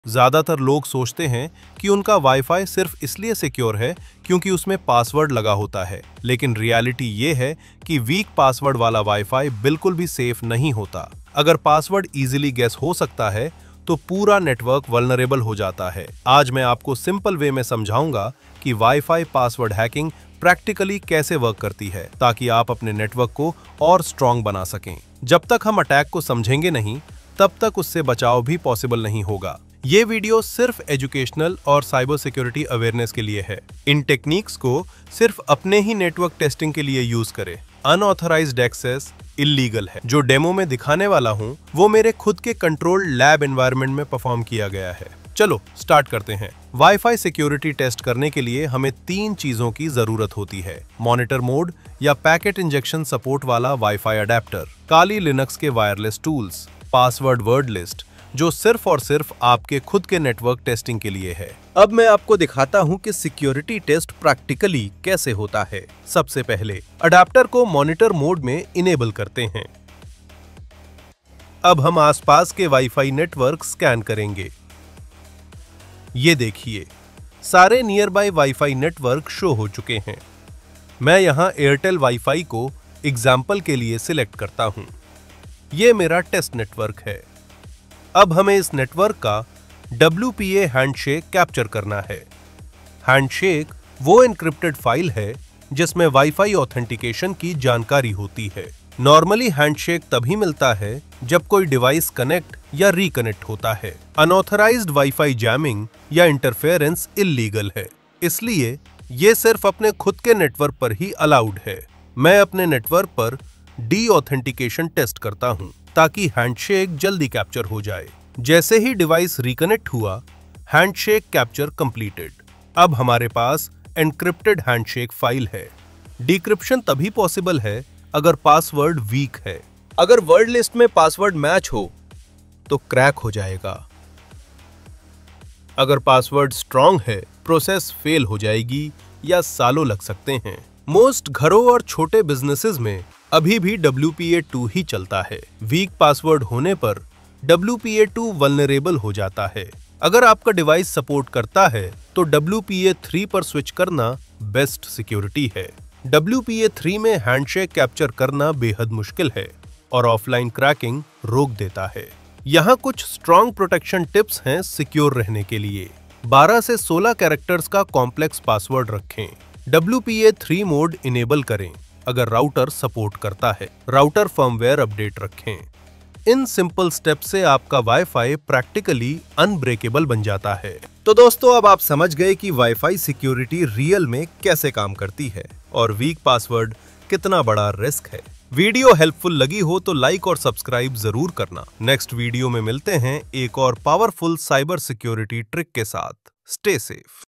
ज्यादातर लोग सोचते हैं कि उनका वाईफाई सिर्फ इसलिए सिक्योर है क्योंकि उसमें पासवर्ड लगा होता है, लेकिन रियलिटी ये है कि वीक पासवर्ड वाला वाईफाई बिल्कुल भी सेफ नहीं होता। अगर पासवर्ड इजीली गेस हो सकता है तो पूरा नेटवर्क वल्नरेबल हो जाता है। आज मैं आपको सिंपल वे में समझाऊंगा कि वाईफाई पासवर्ड हैकिंग प्रैक्टिकली कैसे वर्क करती है, ताकि आप अपने नेटवर्क को और स्ट्रॉन्ग बना सकें। जब तक हम अटैक को समझेंगे नहीं, तब तक उससे बचाव भी पॉसिबल नहीं होगा। ये वीडियो सिर्फ एजुकेशनल और साइबर सिक्योरिटी अवेयरनेस के लिए है। इन टेक्निक्स को सिर्फ अपने ही नेटवर्क टेस्टिंग के लिए यूज करें। अनऑथराइज्ड एक्सेस इल्लीगल है। जो डेमो में दिखाने वाला हूं, वो मेरे खुद के कंट्रोल्ड लैब एनवायरनमेंट में परफॉर्म किया गया है। चलो स्टार्ट करते हैं। वाईफाई सिक्योरिटी टेस्ट करने के लिए हमें 3 चीजों की जरूरत होती है: मॉनिटर मोड या पैकेट इंजेक्शन सपोर्ट वाला वाईफाई अडेप्टर, काली लिनक्स के wireless tools, password word list जो सिर्फ और सिर्फ आपके खुद के नेटवर्क टेस्टिंग के लिए है। अब मैं आपको दिखाता हूं कि सिक्योरिटी टेस्ट प्रैक्टिकली कैसे होता है। सबसे पहले अडेप्टर को मॉनिटर मोड में इनेबल करते हैं। अब हम आसपास के वाईफाई नेटवर्क स्कैन करेंगे। ये देखिए, सारे nearby wifi network show हो चुके हैं। मैं यहां एयरटेल वाईफाई को एग्जाम्पल के लिए सिलेक्ट करता हूं। ये मेरा टेस्ट नेटवर्क है। अब हमें इस नेटवर्क का WPA हैंडशेक कैप्चर करना है। हैंडशेक वो एन्क्रिप्टेड फाइल है जिसमें वाईफाई ऑथेंटिकेशन की जानकारी होती है। नॉर्मली हैंडशेक तभी मिलता है जब कोई डिवाइस कनेक्ट या रिकनेक्ट होता है। अनऑथराइज्ड वाईफाई जैमिंग या इंटरफेरेंस इल्लीगल है, इसलिए ये सिर्फ अपने खुद के नेटवर्क पर ही अलाउड है। मैं अपने नेटवर्क पर डी ऑथेंटिकेशन टेस्ट करता हूं ताकि हैंडशेक जल्दी कैप्चर हो जाए। जैसे ही डिवाइस रिकनेक्ट हुआ, हैंडशेक कैप्चर कंप्लीटेड। अब हमारे पास एन्क्रिप्टेड हैंडशेक फाइल है। डिक्रिप्शन तभी पॉसिबल है अगर पासवर्ड वीक है। अगर वर्ड लिस्ट में पासवर्ड मैच हो तो क्रैक हो जाएगा। अगर पासवर्ड स्ट्रॉन्ग है, प्रोसेस फेल हो जाएगी या सालों लग सकते हैं। मोस्ट घरों और छोटे बिजनेसेस में अभी भी WPA2 ही चलता है। वीक पासवर्ड होने पर WPA2 वल्नरेबल हो जाता है। अगर आपका डिवाइस सपोर्ट करता है तो WPA3 पर स्विच करना बेस्ट सिक्योरिटी है। WPA3 में हैंडशेक कैप्चर करना बेहद मुश्किल है और ऑफलाइन क्रैकिंग रोक देता है। यहाँ कुछ स्ट्रॉन्ग प्रोटेक्शन टिप्स हैं सिक्योर रहने के लिए। 12 से 16 कैरेक्टर्स का कॉम्प्लेक्स पासवर्ड रखें। WPA3 मोड इनेबल करें अगर राउटर सपोर्ट करता है। राउटर फर्मवेयर अपडेट रखें। इन सिंपल स्टेप से आपका वाईफाई प्रैक्टिकली अनब्रेकेबल बन जाता है। तो दोस्तों, अब आप समझ गए कि वाईफाई सिक्योरिटी रियल में कैसे काम करती है और वीक पासवर्ड कितना बड़ा रिस्क है। वीडियो हेल्पफुल लगी हो तो लाइक और सब्सक्राइब जरूर करना। नेक्स्ट वीडियो में मिलते हैं एक और पावरफुल साइबर सिक्योरिटी ट्रिक के साथ। Stay safe.